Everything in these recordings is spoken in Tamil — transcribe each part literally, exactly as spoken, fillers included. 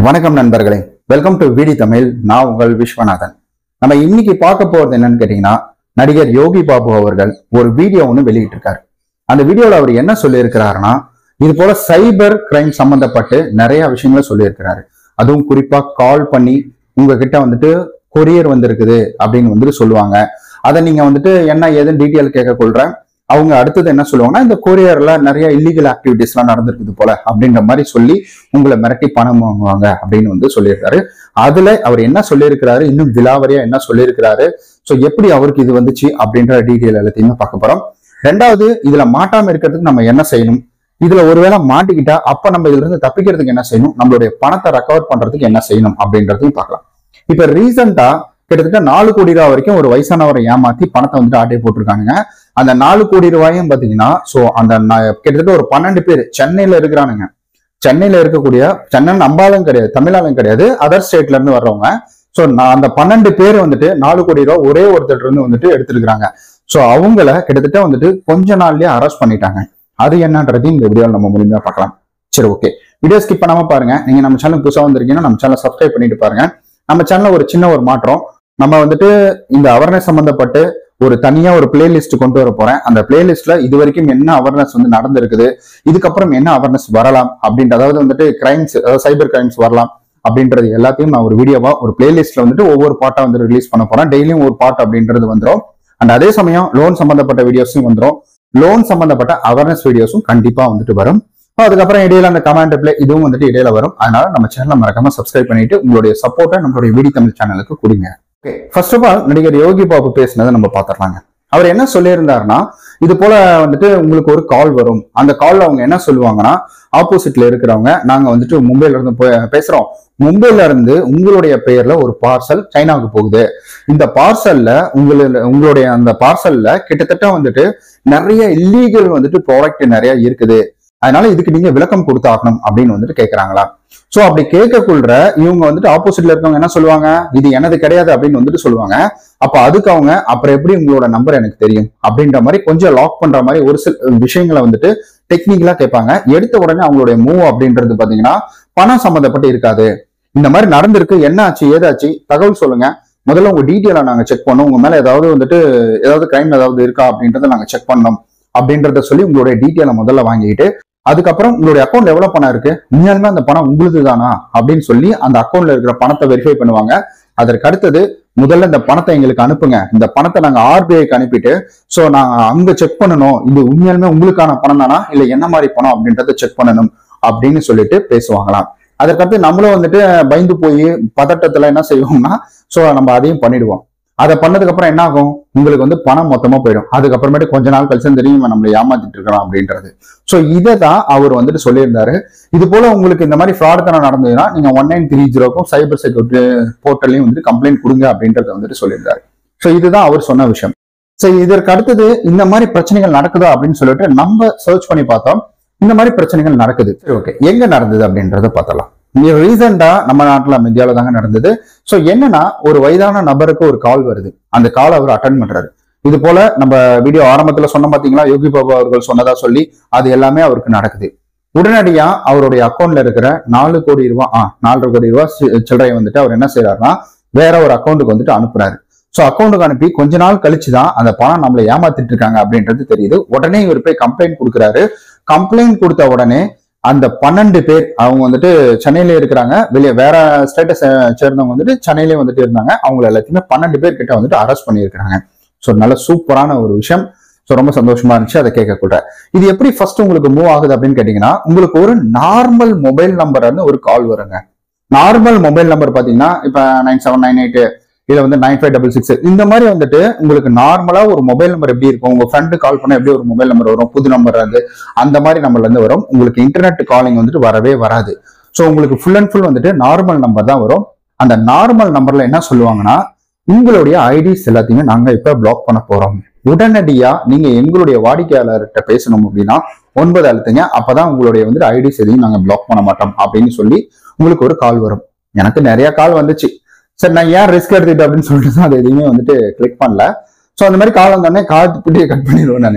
வணக்கம் நண்பர்களே, வெல்கம் டு VDTamil. நான் உங்கள் விஸ்வநாதன். நம்ம இன்னைக்கு பார்க்க போறது என்னன்னு கேட்டீங்கன்னா, நடிகர் யோகி பாபு அவர்கள் ஒரு வீடியோ ஒன்று வெளியிட்டிருக்காரு. அந்த வீடியோல அவர் என்ன சொல்லியிருக்கிறாருன்னா, இது போல சைபர் கிரைம் சம்பந்தப்பட்டு நிறைய விஷயங்களை சொல்லியிருக்கிறாரு. அதுவும் குறிப்பா கால் பண்ணி உங்ககிட்ட வந்துட்டு கொரியர் வந்திருக்குது அப்படின்னு வந்துட்டு சொல்லுவாங்க. அதை நீங்க வந்துட்டு என்ன ஏதுன்னு டீட்டெயில் கேட்க கொள்றேன். அவங்க அடுத்தது என்ன சொல்லுவாங்கன்னா, இந்த கொரியர்ல நிறைய இல்லீகல் ஆக்டிவிட்டிஸ் எல்லாம் நடந்திருக்குது போல அப்படின்ற மாதிரி சொல்லி உங்களை மிரட்டி பணம் வாங்குவாங்க அப்படின்னு வந்து சொல்லியிருக்காரு. அதுல அவர் என்ன சொல்லியிருக்கிறாரு, இன்னும் விலாவரியா என்ன சொல்லியிருக்கிறாரு, ஸோ எப்படி அவருக்கு இது வந்துச்சு அப்படின்ற டீட்டெயில் எல்லாத்தையுமே பார்க்க போறோம். ரெண்டாவது, இதுல மாட்டாம இருக்கிறதுக்கு நம்ம என்ன செய்யணும், இதுல ஒருவேளை மாட்டிக்கிட்டா அப்ப நம்ம இதுல இருந்து தப்பிக்கிறதுக்கு என்ன செய்யணும், நம்மளுடைய பணத்தை ரெக்கவர் பண்றதுக்கு என்ன செய்யணும் அப்படின்றதையும் பார்க்கலாம். இப்ப ரீசெண்டா கிட்டத்தட்ட நாலு கோடி ரூபாய் வரைக்கும் ஒரு வயசானவரை ஏமாத்தி பணத்தை வந்துட்டு ஆட்டை போட்டிருக்காங்க. அந்த நாலு கோடி ரூபாயும் பாத்தீங்கன்னா, சோ அந்த கிட்டத்தட்ட ஒரு பன்னெண்டு பேர் சென்னையில இருக்கிறானுங்க. சென்னையில இருக்கக்கூடிய, சென்னை நம்பாலும் கிடையாது, தமிழாலும் கிடையாது, அதர் ஸ்டேட்ல இருந்து வர்றவங்க. சோ அந்த பன்னெண்டு பேர் வந்துட்டு நாலு கோடி ரூபாய் ஒரே ஒருத்தர் இருந்து வந்துட்டு எடுத்திருக்கிறாங்க. சோ அவங்கள கிட்டத்தட்ட வந்துட்டு கொஞ்ச நாள்லயே அரெஸ்ட் பண்ணிட்டாங்க. அது என்னன்றது இந்த வீடியோவில் நம்ம முழுமையா பார்க்கலாம். சரி, ஓகே, வீடியோ ஸ்கிப் பண்ணாம பாருங்க. நீங்க நம்ம சேனல் புதுசா வந்திருக்கீங்கன்னா நம்ம சேனல் சப்ஸ்கிரைப் பண்ணிட்டு பாருங்க. நம்ம சேனல்ல ஒரு சின்ன ஒரு மாற்றம், நம்ம வந்துட்டு இந்த அவேர்னஸ் சம்பந்தப்பட்டு ஒரு தனியா ஒரு பிளேலிஸ்ட் கொண்டு வர போறேன். அந்த பிளேலிஸ்ட்ல இது வரைக்கும் என்ன அவேர்னஸ் வந்து நடந்திருக்குது, இதுக்கப்புறம் என்ன அவேர்னஸ் வரலாம் அப்படின்ற, அதாவது வந்துட்டு கிரைம்ஸ், அதாவது சைபர் கிரைம்ஸ் வரலாம் அப்படின்றது எல்லாத்தையும் நான் ஒரு வீடியோவா ஒரு பிளேலிஸ்ட்ல வந்துட்டு ஒவ்வொரு பாட்டா வந்து ரிலீஸ் பண்ண போறேன். டெய்லியும் ஒரு பாட் அப்படின்றது வந்துடும். அண்ட் அதே சமயம் லோன் சம்பந்தப்பட்ட வீடியோஸும் வந்துடும். லோன் சம்பந்தப்பட்ட அவேர்னஸ் வீடியோஸும் கண்டிப்பா வந்துட்டு வரும். அதுக்கப்புறம் இடையில அந்த கமெண்ட் ரிப்ளை இதுவும் வந்துட்டு இடையில வரும். அதனால நம்ம சேனலை மறக்காம சப்ஸ்கிரைப் பண்ணிட்டு உங்களுடைய சப்போர்ட்டை நம்மளுடைய VDTamil சேனலுக்கு கொடுங்க. ஓகே, ஃபர்ஸ்ட் ஆஃப் ஆல் நடிகர் யோகி பாபு பேசினதை நம்ம பார்த்துடலாங்க. அவர் என்ன சொல்லியிருந்தாருன்னா, இது போல வந்துட்டு உங்களுக்கு ஒரு கால் வரும். அந்த கால்ல அவங்க என்ன சொல்லுவாங்கன்னா, ஆப்போசிட்ல இருக்கிறவங்க, நாங்க வந்துட்டு மும்பைல இருந்து பேசுறோம், மும்பைல இருந்து உங்களுடைய பெயர்ல ஒரு பார்சல் சைனாவுக்கு போகுது. இந்த பார்சல்ல உங்களுடைய உங்களுடைய அந்த பார்சல்ல கிட்டத்தட்ட வந்துட்டு நிறைய இல்லீகல் வந்துட்டு ப்ராடக்ட் நிறைய இருக்குது. அதனால இதுக்கு நீங்க விளக்கம் கொடுத்தாகணும் அப்படின்னு வந்துட்டு கேட்கறாங்களா. சோ அப்படி கேட்கக்குள்ள இவங்க வந்துட்டு ஆப்போசிட்ல இருக்கவங்க என்ன சொல்லுவாங்க, இது எனது கிடையாது அப்படின்னு வந்துட்டு சொல்லுவாங்க. அப்ப அதுக்கு அவங்க, அப்புறம் எப்படி உங்களோட நம்பர் எனக்கு தெரியும் அப்படின்ற மாதிரி கொஞ்சம் லாக் பண்ற மாதிரி ஒரு சில விஷயங்களை வந்துட்டு டெக்னிக்கலா கேட்பாங்க. எடுத்த உடனே அவங்களுடைய மூவ் அப்படின்றது பாத்தீங்கன்னா பணம் சம்பந்தப்பட்டு இருக்காது. இந்த மாதிரி நடந்திருக்கு, என்ன ஆச்சு, ஏதாச்சு, தகவல் சொல்லுங்க, முதல்ல உங்க டீட்டெயிலை நாங்க செக் பண்ணோம், உங்க மேல ஏதாவது வந்துட்டு ஏதாவது கிரைம் ஏதாவது இருக்கா அப்படின்றத நாங்க செக் பண்ணோம் அப்படின்றத சொல்லி உங்களுடைய டீட்டெயிலை முதல்ல வாங்கிட்டு, அதுக்கப்புறம் உங்களுடைய அக்கௌண்ட்ல எவ்வளவு பணம் இருக்கு, உண்மையாலுமே அந்த பணம் உங்களுக்கு தானா அப்படின்னு சொல்லி அந்த அக்கௌண்ட்ல இருக்கிற பணத்தை வெரிஃபை பண்ணுவாங்க. அதற்கு அடுத்தது, முதல்ல இந்த பணத்தை எங்களுக்கு அனுப்புங்க, இந்த பணத்தை நாங்க ஆர்பிஐக்கு அனுப்பிட்டு சோ நாங்க அங்க செக் பண்ணணும், இது உண்மையாலுமே உங்களுக்கான பணம் தானா இல்ல என்ன மாதிரி பணம் அப்படின்றத செக் பண்ணணும் அப்படின்னு சொல்லிட்டு பேசுவாங்களாம். அதற்கடுத்து நம்மளும் வந்துட்டு பயந்து போய் பதட்டத்துல என்ன செய்வோம்னா, சோ நம்ம அதையும் பண்ணிடுவோம். அதை பண்ணதுக்கு அப்புறம் என்ன ஆகும், உங்களுக்கு வந்து பணம் மொத்தமா போயிடும். அதுக்கப்புறமேட்டு கொஞ்ச நாள் கழிச்சு தெரியும் நம்மளை ஏமாத்திட்டு இருக்கிறோம் அப்படின்றது. சோ இதை தான் அவர் வந்துட்டு சொல்லியிருந்தாரு. இது போல உங்களுக்கு இந்த மாதிரி ஃப்ராட் தனம் நடந்ததுன்னா நீங்க ஒன் நைன் த்ரீ ஜீரோக்கும் சைபர் செக்யூரிட்டி போர்ட்டலையும் வந்துட்டு கம்ப்ளைண்ட் கொடுங்க அப்படின்றத வந்துட்டு சொல்லியிருந்தாரு. சோ இதுதான் அவர் சொன்ன விஷயம். சோ இதற்கு அடுத்தது, இந்த மாதிரி பிரச்சனைகள் நடக்குதா அப்படின்னு சொல்லிட்டு நம்ம சர்ச் பண்ணி பார்த்தோம். இந்த மாதிரி பிரச்சனைகள் நடக்குது. சரி, ஓகே, எங்க நடந்தது அப்படின்றத பார்த்தலாம். ரீசெண்டா நம்ம நாட்டுல இந்தியாவில தாங்க நடந்தது. சோ என்னன்னா, ஒரு வயதான நபருக்கு ஒரு கால் வருது. அந்த கால் அவர் அட்டன் பண்றாரு. இது போல நம்ம வீடியோ ஆரம்பத்துல சொன்ன பாத்தீங்களா, யோகி பாபு அவர்கள் சொன்னதா சொல்லி அது எல்லாமே அவருக்கு நடக்குது. உடனடியா அவருடைய அக்கௌண்ட்ல இருக்கிற நாலு கோடி ரூபாய் ஆஹ் நாலரை கோடி ரூபாய் சில்லறையை வந்துட்டு அவர் என்ன செய்யறாருன்னா வேற ஒரு அக்கௌண்ட்டுக்கு வந்துட்டு அனுப்புறாரு. சோ அக்கௌண்ட்டுக்கு அனுப்பி கொஞ்ச நாள் கழிச்சுதான் அந்த பணம் நம்மளை ஏமாத்திட்டு இருக்காங்க அப்படின்றது தெரியுது. உடனே இவர் போய் கம்ப்ளைண்ட் கொடுக்குறாரு. கம்ப்ளைண்ட் கொடுத்த உடனே அந்த பன்னெண்டு பேர், அவங்க வந்துட்டு சென்னையில இருக்கிறாங்க, வெளியே வேற ஸ்டேட்டை சேர்ந்தவங்க வந்துட்டு சென்னையிலேயே வந்துட்டு இருந்தாங்க. அவங்க எல்லாத்தையுமே பன்னெண்டு பேர் கிட்ட வந்துட்டு அரெஸ்ட் பண்ணியிருக்கிறாங்க. ஸோ நல்ல சூப்பரான ஒரு விஷயம். ஸோ ரொம்ப சந்தோஷமா இருந்துச்சு அதை கேட்கக்கூட. இது எப்படி ஃபர்ஸ்ட் உங்களுக்கு மூவ் ஆகுது அப்படின்னு கேட்டீங்கன்னா, உங்களுக்கு ஒரு நார்மல் மொபைல் நம்பர் வந்து ஒரு கால் வருங்க. நார்மல் மொபைல் நம்பர் பாத்தீங்கன்னா இப்ப நைன் செவன் நைன் எயிட் இதுல வந்து நைன் ஃபைவ் டபுள் சிக்ஸ் இந்த மாதிரி வந்துட்டு உங்களுக்கு நார்மலா ஒரு மொபைல் நம்பர் எப்படி இருக்கும், உங்க ஃப்ரெண்டு கால் பண்ண எப்படி ஒரு மொபைல் நம்பர் வரும், புது நம்பர் அது அந்த மாதிரி நம்பர்ல இருந்து வரும். உங்களுக்கு இன்டர்நெட் காலிங் வந்துட்டு வரவே வராது. ஸோ உங்களுக்கு ஃபுல் அண்ட் ஃபுல் வந்துட்டு நார்மல் நம்பர் தான் வரும். அந்த நார்மல் நம்பர்ல என்ன சொல்லுவாங்கன்னா, உங்களுடைய ஐடிஸ் எல்லாத்தையுமே நாங்க இப்ப பிளாக் பண்ண போறோம், உடனடியா நீங்க எங்களுடைய வாடிக்கையாளர்கிட்ட பேசணும் அப்படின்னா ஒன்பது அழுத்துங்க, அப்பதான் உங்களுடைய வந்துட்டு ஐடிஸ் எதையும் நாங்க பிளாக் பண்ண மாட்டோம் அப்படின்னு சொல்லி உங்களுக்கு ஒரு கால் வரும். எனக்கு நிறைய கால் வந்துச்சு. சரி, நான் ஏன் ரிஸ்க் எடுத்துக்கிட்டேன் அப்படின்னு சொல்லிட்டு தான் அது எதுவுமே வந்துட்டு கிளிக் பண்ணல. ஸோ அந்த மாதிரி கால் வந்தோடனே கால் பிடியை கட் பண்ணிடுவேன் நான்.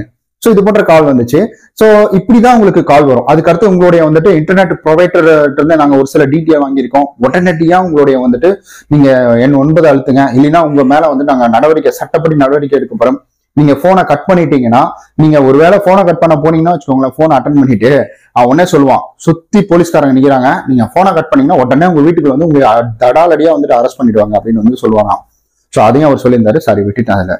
ஸோ இது போன்ற கால் வந்துச்சு. ஸோ இப்படிதான் உங்களுக்கு கால் வரும். அதுக்கடுத்து உங்களுடைய வந்துட்டு இன்டர்நெட் ப்ரொவைடர் இருந்து நாங்க ஒரு சில டீட்டெயில் வாங்கியிருக்கோம், உடனடியா உங்களுடைய வந்துட்டு நீங்க எண் ஒன்பது அழுத்துங்க, இல்லைன்னா உங்க மேல வந்து நாங்க நடவடிக்கை சட்டப்படி நடவடிக்கை எடுக்க போறோம். நீங்க போனை கட் பண்ணிட்டீங்கன்னா, நீங்க ஒருவேளை போனை கட் பண்ண போனீங்கன்னா வச்சுக்கோங்களேன், போனை அட்டன் பண்ணிட்டு அவன் உடனே சொல்லுவான், சுத்தி போலீஸ்காரங்க நிக்கிறாங்க, நீங்க போனை கட் பண்ணீங்கன்னா உடனே உங்க வீட்டுக்கு வந்து உங்க தடாலடியா வந்துட்டு அரெஸ்ட் பண்ணிடுவாங்க அப்படின்னு வந்து சொல்லுவாங்க. ஸோ அதையும் அவர் சொல்லியிருந்தாரு, சாரி விட்டுட்டேன் அதுல.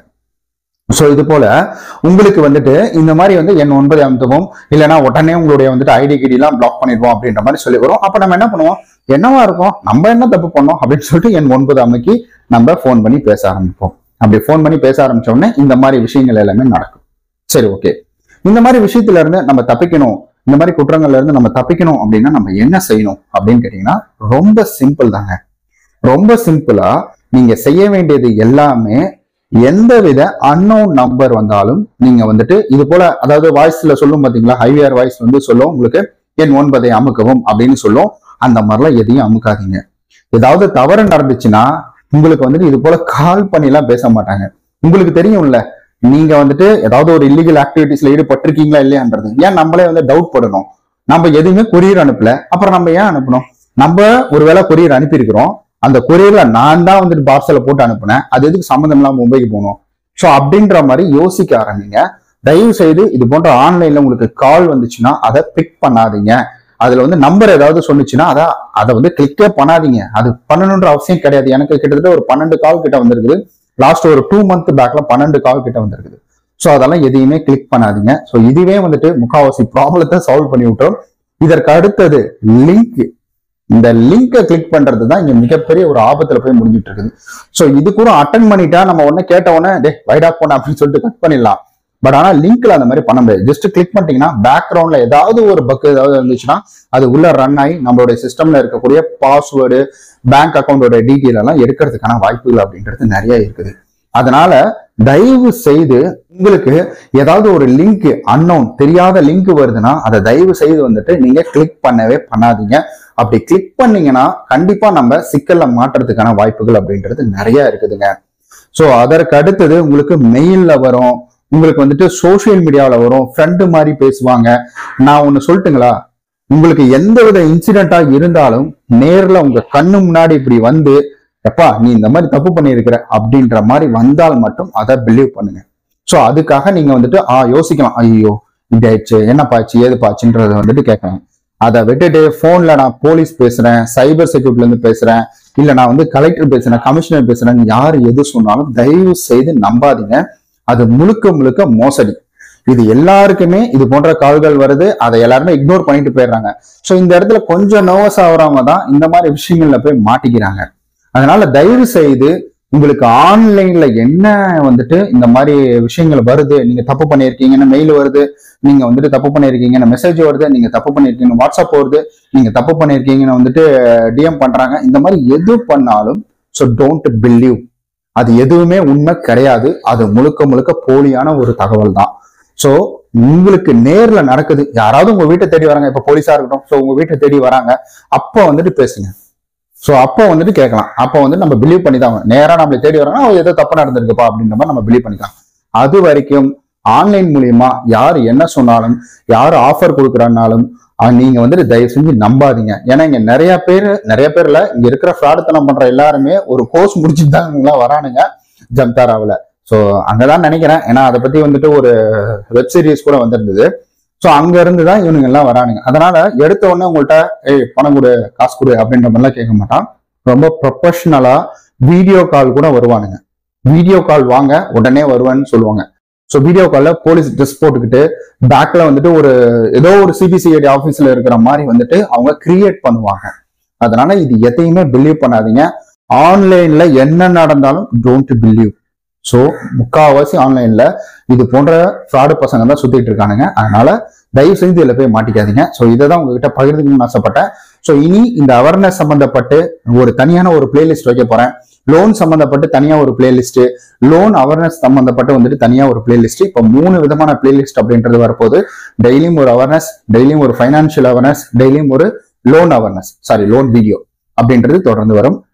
ஸோ இது போல உங்களுக்கு வந்துட்டு இந்த மாதிரி வந்து எண் ஒன்பது அமுத்தவும், இல்லைன்னா உடனே உங்களுடைய வந்துட்டு ஐடி கிடி எல்லாம் பிளாக் பண்ணிடுவோம் அப்படின்ற மாதிரி சொல்லி வரும். அப்ப நம்ம என்ன பண்ணுவோம், என்னவா இருக்கும், நம்ம என்ன தப்பு பண்ணோம் அப்படின்னு சொல்லிட்டு எண் ஒன்பது அமைக்கி நம்ம போன் பண்ணி பேச ஆரம்பிப்போம். அப்படி போன் பண்ணி பேச ஆரம்பிச்ச உடனே இந்த மாதிரி விஷயங்கள் எல்லாமே நடக்கும். சரி, ஓகே. இந்த மாதிரி விஷயத்துல இருந்து நம்ம தப்பிக்கணும், இந்த மாதிரி குற்றங்கள்ல இருந்து நம்ம தப்பிக்கணும் அப்படின்னா நம்ம என்ன செய்யணும் அப்படின்னு கேட்டீங்கன்னா, ரொம்ப சிம்பிள் தாங்க. ரொம்ப சிம்பிளா நீங்க செய்ய வேண்டியது எல்லாமே, எந்தவித அன்னோன் நம்பர் வந்தாலும் நீங்க வந்துட்டு இது போல, அதாவது வாய்ஸ்ல சொல்லும் பாத்தீங்களா, ஹைவியர் வாய்ஸ் வந்து சொல்லும் உங்களுக்கு எண் ஒன்பதை அமுக்கவும் அப்படின்னு சொல்லும். அந்த மாதிரிலாம் எதையும் அமுக்காதீங்க. ஏதாவது தவறு நடந்துச்சுன்னா உங்களுக்கு வந்துட்டு இது போல கால் பண்ணி எல்லாம் பேச மாட்டாங்க. உங்களுக்கு தெரியும்ல, நீங்க வந்துட்டு ஏதாவது ஒரு இல்லீகல் ஆக்டிவிட்டிஸ்ல ஈடுபட்டிருக்கீங்களா இல்லையான்றது. ஏன் நம்மளே வந்து டவுட் படணும், நம்ம எதுவுமே கொரியர் அனுப்பல, அப்புறம் நம்ம ஏன் அனுப்பணும்? நம்ம ஒருவேளை கொரியர் அனுப்பியிருக்கிறோம், அந்த கொரியர்ல நான் தான் வந்துட்டு பார்சலை போட்டு அனுப்புனேன், அது எதுக்கு சம்மந்தம் இல்லாம மும்பைக்கு போகணும்? ஸோ அப்படின்ற மாதிரி யோசிக்க ஆரம்பிங்க. தயவு செய்து இது போன்ற ஆன்லைன்ல உங்களுக்கு கால் வந்துச்சுன்னா அதை பிக் பண்ணாதீங்க. அதுல வந்து நம்பர் ஏதாவது சொன்னிச்சுன்னா அதை அதை வந்து கிளிக்கே பண்ணாதீங்க. அது பண்ணணுன்ற அவசியம் கிடையாது. எனக்கு கிட்டத்தட்ட ஒரு பன்னெண்டு கால் கிட்ட வந்திருக்குது. லாஸ்ட் ஒரு டூ மந்த் பேக்ல பன்னெண்டு கால் கிட்ட வந்திருக்குது. ஸோ அதெல்லாம் எதையுமே கிளிக் பண்ணாதீங்க. ஸோ இதுவே வந்துட்டு முக்காவாசி ப்ராப்ளத்தை சால்வ் பண்ணி விட்டுரும். இதற்கு அடுத்தது லிங்க். இந்த லிங்கை கிளிக் பண்றது தான் இங்க மிகப்பெரிய ஒரு ஆபத்துல போய் முடிஞ்சிட்டு இருக்குது. ஸோ இது கூட அட்டன் பண்ணிட்டா நம்ம உடனே கேட்ட உடனே டே வைடா போன அப்படின்னு சொல்லிட்டு கட் பண்ணிடலாம். பட் ஆனா லிங்க்ல அந்த மாதிரி பண்ண முடியாது. ஜஸ்ட் கிளிக் பண்ணிட்டீங்கன்னா பேக்ரவுண்ட்ல ஏதாவது ஒரு பக் ஏதாவது இருந்துச்சுன்னா அது உள்ள ரன் ஆகி நம்மளுடைய சிஸ்டம்ல இருக்கக்கூடிய பாஸ்வேர்டு, பேங்க் அக்கௌண்டோட டீட்டெயில் எல்லாம் எடுக்கிறதுக்கான வாய்ப்புகள் அப்படின்றது நிறைய இருக்குது. அதனால தயவு செய்து உங்களுக்கு ஏதாவது ஒரு லிங்க், அன்னோன் தெரியாத லிங்க் வருதுன்னா அதை தயவு செய்து வந்துட்டு நீங்க கிளிக் பண்ணவே பண்ணாதீங்க. அப்படி கிளிக் பண்ணீங்கன்னா கண்டிப்பா நம்ம சிக்கல்ல மாட்டுறதுக்கான வாய்ப்புகள் அப்படின்றது நிறைய இருக்குதுங்க. ஸோ அதற்கு அடுத்தது உங்களுக்கு மெயில்ல வரும், உங்களுக்கு வந்துட்டு சோசியல் மீடியாவில் வரும், ஃப்ரெண்டு மாதிரி பேசுவாங்க. நான் ஒண்ணு சொல்லட்டுங்களா, உங்களுக்கு எந்த வித இன்சிடென்டா இருந்தாலும் நேர்ல உங்க கண்ணு முன்னாடி இப்படி வந்து எப்பா நீ இந்த மாதிரி தப்பு பண்ணியிருக்கிற அப்படின்ற மாதிரி வந்தால் மட்டும் அதை பிலீவ் பண்ணுங்க. ஸோ அதுக்காக நீங்க வந்துட்டு ஆ யோசிக்கலாம், ஐயோ இப்படி ஆயிடுச்சு, என்ன பாச்சு ஏது பாச்சுன்றத வந்துட்டு கேட்கலாம். அதை விட்டுட்டு போன்ல நான் போலீஸ் பேசுறேன், சைபர் செக்யூரிட்டில இருந்து பேசுறேன், இல்ல நான் வந்து கலெக்டர் பேசுறேன், கமிஷனர் பேசுறேன், யாரு எது சொன்னாலும் தயவு செய்து நம்பாதீங்க. அது முழுக்க முழுக்க மோசடி. இது எல்லாருக்குமே இது போன்ற கால்கள் வருது, அதை எல்லாருமே இக்னோர் பண்ணிட்டு போயிடுறாங்க. ஸோ இந்த இடத்துல கொஞ்சம் நர்வஸ் ஆகுறவங்க தான் இந்த மாதிரி விஷயங்கள்ல போய் மாட்டிக்கிறாங்க. அதனால தயவு செய்து உங்களுக்கு ஆன்லைன்ல என்ன வந்துட்டு இந்த மாதிரி விஷயங்கள் வருது, நீங்க தப்பு பண்ணியிருக்கீங்கன்னு மெயில் வருது, நீங்க வந்துட்டு தப்பு பண்ணியிருக்கீங்கன்னு மெசேஜ் வருது, நீங்க தப்பு பண்ணியிருக்கீங்கன்னு வாட்ஸ்அப் வருது, நீங்க தப்பு பண்ணியிருக்கீங்கன்னு வந்துட்டு டிஎம் பண்றாங்க, இந்த மாதிரி எது பண்ணாலும் ஸோ டோன்ட் பிலீவ். அது எதுவுமே உண்மை கிடையாது. அது முழுக்க முழுக்க போலியான ஒரு தகவல் தான். ஸோ உங்களுக்கு நேர்ல நடக்குது, யாராவது உங்க வீட்டை தேடி வராங்க, இப்ப போலீஸா இருக்கட்டும், ஸோ உங்க வீட்டை தேடி வராங்க, அப்போ வந்துட்டு பேசுங்க. ஸோ அப்போ வந்துட்டு கேட்கலாம். அப்போ வந்து நம்ம பிலீவ் பண்ணி தான், நேரா நம்மளை தேடி வராங்கன்னா ஏதோ தப்பு நடந்திருக்குப்பா அப்படின்ற மாதிரி நம்ம பிலீவ் பண்ணிக்கலாம். அது வரைக்கும் ஆன்லைன் மூலியமா யார் என்ன சொன்னாலும், யார் ஆஃபர் கொடுக்குறான்னாலும் நீங்க வந்துட்டு தயவு செஞ்சு நம்பாதீங்க. ஏன்னா இங்க நிறைய பேர் நிறைய பேர்ல இங்க இருக்கிற ஃப்ராடுத்தனம் பண்ற எல்லாருமே ஒரு கோர்ஸ் முடிச்சுட்டு தான் இவங்களாம் வரானுங்க ஜம்தாராவில். ஸோ அங்கதான் நினைக்கிறேன். ஏன்னா அதை பத்தி வந்துட்டு ஒரு வெப் சீரிஸ் கூட வந்திருந்தது. ஸோ அங்க இருந்து தான் இவனுங்க எல்லாம் வரானுங்க. அதனால எடுத்த உடனே உங்கள்கிட்ட ஏய் பணம் கொடு, காசு கொடு அப்படின்ற மாதிரிலாம் கேட்க மாட்டான். ரொம்ப ப்ரொஃபஷனலா வீடியோ கால் கூட வருவானுங்க. வீடியோ கால் வாங்க உடனே வருவேன்னு சொல்லுவாங்க. ஸோ வீடியோ கால்ல போலீஸ் ட்ரெஸ் போட்டுக்கிட்டு பேக்ல வந்துட்டு ஒரு ஏதோ ஒரு சிபிசிஐடி ஆஃபீஸ்ல இருக்கிற மாதிரி வந்துட்டு அவங்க கிரியேட் பண்ணுவாங்க. அதனால இது எதையுமே பிலீவ் பண்ணாதீங்க. ஆன்லைன்ல என்ன நடந்தாலும் டோன்ட் பிலீவ். ஸோ முக்கால்வாசி ஆன்லைன்ல இது போன்ற ஃப்ராடு பசங்க தான் சுத்திட்டு இருக்கானுங்க. அதனால தயவு செஞ்சு இதுல போய் மாட்டிக்காதீங்க. ஸோ இதை தான் உங்ககிட்ட பகிர்ந்துக்கணும்னு ஆசைப்பட்டேன். ஸோ இனி இந்த அவேர்னஸ் சம்பந்தப்பட்டு ஒரு தனியான ஒரு பிளேலிஸ்ட் வைக்க போறேன். லோன் சம்பந்தப்பட்டு தனியா ஒரு பிளேலிஸ்ட், லோன் அவேர்னஸ் சம்பந்தப்பட்டு வந்துட்டு தனியா ஒரு பிளேலிஸ்ட். இப்போ மூணு விதமான பிளேலிஸ்ட் அப்படின்றது வரப்போது. டெய்லியும் ஒரு அவேர்னஸ், டெய்லியும் ஒரு ஃபைனான்சியல் அவேர்னஸ், டெய்லியும் ஒரு loan awareness, sorry loan video அப்படின்றது தொடர்ந்து வரும்.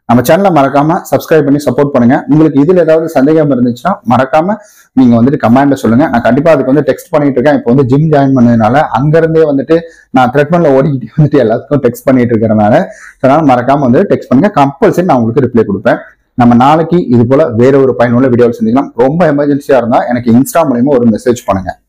நம்ம சேனலை மறக்காம சப்ஸ்கிரைப் பண்ணி சப்போர்ட் பண்ணுங்க. உங்களுக்கு இதுல ஏதாவது சந்தேகம் இருந்துச்சுன்னா மறக்காம நீங்க வந்துட்டு கமெண்ட்ல சொல்லுங்க. நான் கண்டிப்பா அதுக்கு வந்து டெக்ஸ்ட் பண்ணிட்டு இருக்கேன். இப்போ வந்து ஜிம் ஜாயின் பண்ணதுனால அங்க இருந்தே வந்துட்டு நான் த்ரெட்மென்ல ஓடிக்கிட்டு வந்துட்டு எல்லாத்துக்கும் டெக்ஸ்ட் பண்ணிட்டு இருக்கிறனால அதனால மறக்காம வந்து டெக்ஸ்ட் பண்ணுங்க. கம்பல்சரி நான் உங்களுக்கு ரிப்ளை கொடுப்பேன். நம்ம நாளைக்கு இது போல வேற ஒரு பயனுள்ள வீடியோவில் சந்திக்கலாம். ரொம்ப எமர்ஜென்சியா இருந்தா எனக்கு இன்ஸ்டா மூலமா ஒரு மெசேஜ் பண்ணுங்க.